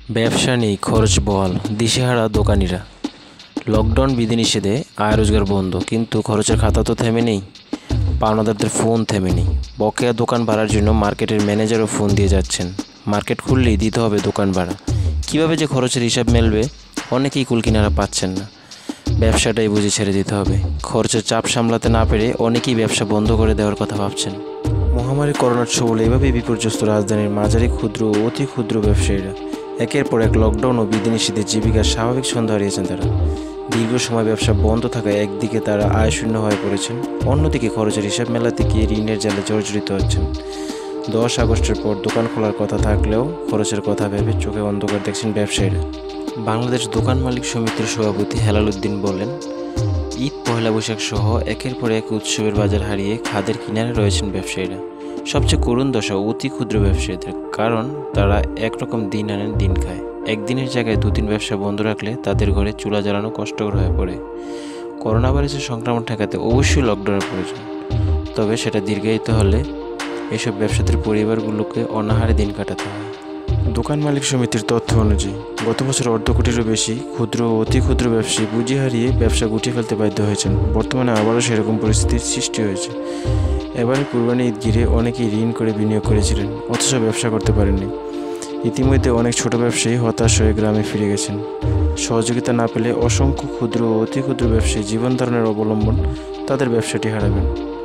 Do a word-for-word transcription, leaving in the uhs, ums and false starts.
ব্যবসা নেই, খরচ বহাল, দিশেহারা দোকানিরা। লকডাউন বিধিনিষেধে আয় রোজগার বন্ধ, কিন্তু খরচের খাতা তো থেমে নেই। পাওনাদারদের ফোন থেমে নেই। বকেয়া দোকান ভাড়ার জন্য মার্কেটের ম্যানেজারও ফোন দিয়ে যাচ্ছেন। মার্কেট খুললেই দিতে হবে দোকান ভাড়া। কীভাবে যে খরচের হিসাব মেলবে, অনেকেই কুলকিনারা পাচ্ছেন না। ব্যবসাটাই বুঝে ছেড়ে দিতে হবে। খরচের চাপ সামলাতে না পেরে অনেকেই ব্যবসা বন্ধ করে দেওয়ার কথা ভাবছেন। মহামারী করোনার ছবলে এভাবেই বিপর্যস্ত রাজধানীর মাঝারি ক্ষুদ্র ও অতি ক্ষুদ্র ব্যবসায়ীরা। একের পর এক লকডাউন ও বিধিনিষেধে জীবিকার স্বাভাবিক ছন্দ হারিয়েছেন তারা। দীর্ঘ সময় ব্যবসা বন্ধ থাকায় একদিকে তারা আয় শূন্য হয়ে পড়েছেন, অন্যদিকে খরচের হিসাব মেলাতে গিয়ে ঋণের জালে জর্জরিত হচ্ছেন। দশ আগস্টের পর দোকান খোলার কথা থাকলেও খরচের কথা ভেবে চোখে অন্ধকার দেখছেন ব্যবসায়ীরা। বাংলাদেশ দোকান মালিক সমিতির সভাপতি হেলাল উদ্দিন বলেন, ঈদ, পহেলা বৈশাখ সহ একের পর এক উৎসবের বাজার হারিয়ে খাদের কিনারে রয়েছেন ব্যবসায়ীরা। সবচেয়ে করুণ দশা অতি ক্ষুদ্র ব্যবসায়ীদের, কারণ তারা একরকম দিন আনেন দিন খায়। একদিনের জায়গায় দুদিন ব্যবসা বন্ধ রাখলে তাদের ঘরে চুলা জ্বালানো কষ্টকর হয়ে পড়ে। করোনা ভাইরাসের সংক্রমণ ঠেকাতে অবশ্যই লকডাউনের প্রয়োজন, তবে সেটা দীর্ঘায়িত হলে এসব ব্যবসাদের পরিবারগুলোকে অনাহারে দিন কাটাতে হয়। দোকান মালিক সমিতির তথ্য অনুযায়ী গত বছর অর্ধ কোটিরও বেশি ক্ষুদ্র ও অতি ক্ষুদ্র ব্যবসায়ী পুঁজি হারিয়ে ব্যবসা গুটিয়ে ফেলতে বাধ্য হয়েছেন। বর্তমানে আবারও সেরকম পরিস্থিতির সৃষ্টি হয়েছে। এবারে কুরবানি ঈদ ঘিরে অনেকেই ঋণ করে বিনিয়োগ করেছিলেন, অথচ ব্যবসা করতে পারেননি। ইতিমধ্যে অনেক ছোট ব্যবসায়ী হতাশ হয়ে গ্রামে ফিরে গেছেন। সহযোগিতা না পেলে অসংখ্য ক্ষুদ্র ও অতি ক্ষুদ্র ব্যবসায়ী জীবন ধারণের অবলম্বন তাদের ব্যবসাটি হারাবেন।